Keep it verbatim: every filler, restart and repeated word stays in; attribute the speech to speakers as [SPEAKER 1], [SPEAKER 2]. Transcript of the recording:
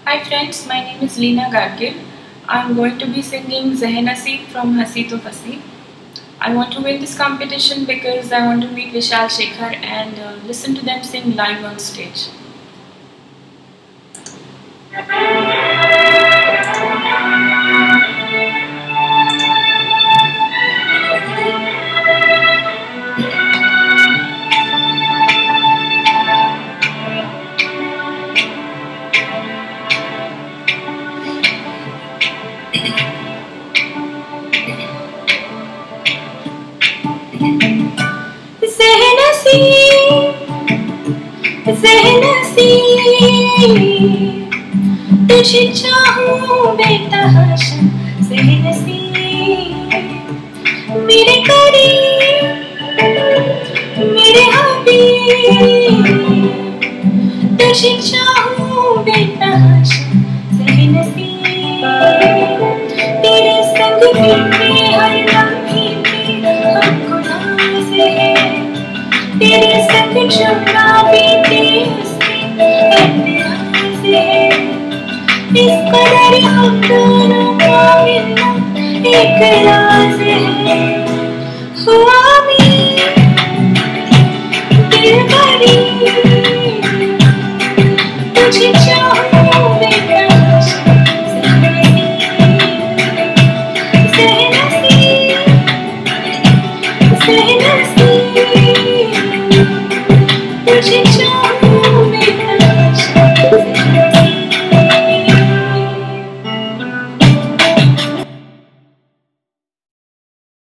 [SPEAKER 1] Hi friends, my name is Leena Gargil. I am going to be singing Zehnaseeb from Hasi to Fasi. I want to win this competition because I want to meet Vishal-Shekhar and uh, listen to them sing live on stage. Zehnaseeb, Zehnaseeb, तुझे चाहूं बेतहाशा ज़ेहनसीब, मेरे करीब, मेरे हबीब, तुझे चाहूं बेतहाशा ज़ेहनसीब, तेरे संग बीते हर लम्हे में हमको नाज़ है, तेरे संग चुना बीते उसमें एतराज़ है, इस कदर हम दोनों का मिलना एक राज है। हुआ मैं दिल भरी, तुझे चाहूं बेतहाशा ज़ेहनसीब, ज़ेहनसीब, ज़ेहनसीब।